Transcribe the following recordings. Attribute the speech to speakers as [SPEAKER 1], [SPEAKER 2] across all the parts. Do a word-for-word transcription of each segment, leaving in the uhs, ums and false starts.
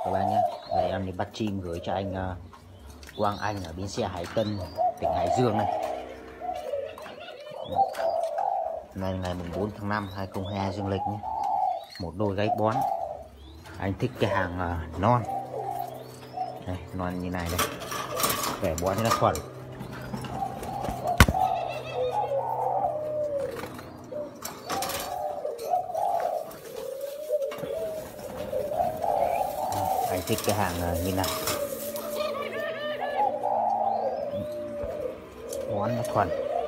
[SPEAKER 1] các bạn nhé. Đây em đi bắt chim gửi cho anh uh, Quang Anh ở bến xe Hải Tân, tỉnh Hải Dương này. Nay ngày mùng bốn tháng năm hai nghìn không trăm hai mươi hai dương lịch nhé. Một đôi gáy bón. Anh thích cái hàng uh, non. Đây, non như này đây. Vẻ bón nó thuần. Anh thích cái hàng uh, như này. Bón nó thuần.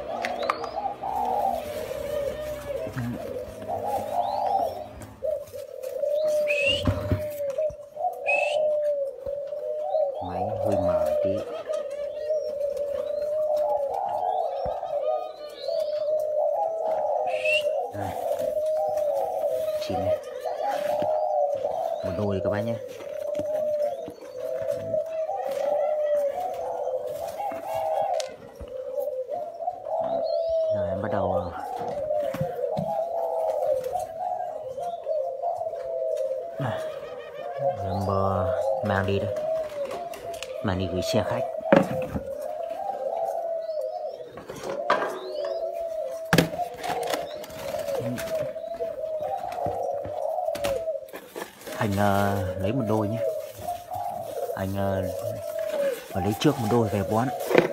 [SPEAKER 1] Máy hơi mở tí. Đây. Chim này. Một đôi các bác nhé. Rồi em bắt đầu em bơ mang đi đây, mang đi gửi xe khách. Anh uh, lấy một đôi nhé. Anh uh, lấy trước một đôi về bón.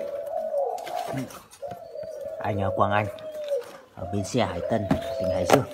[SPEAKER 1] Anh uh, Quang Anh ở bến xe Hải Tân, tỉnh Hải Dương.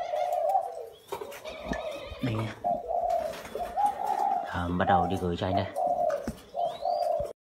[SPEAKER 1] Đây à, bắt đầu đi gửi cho anh đây.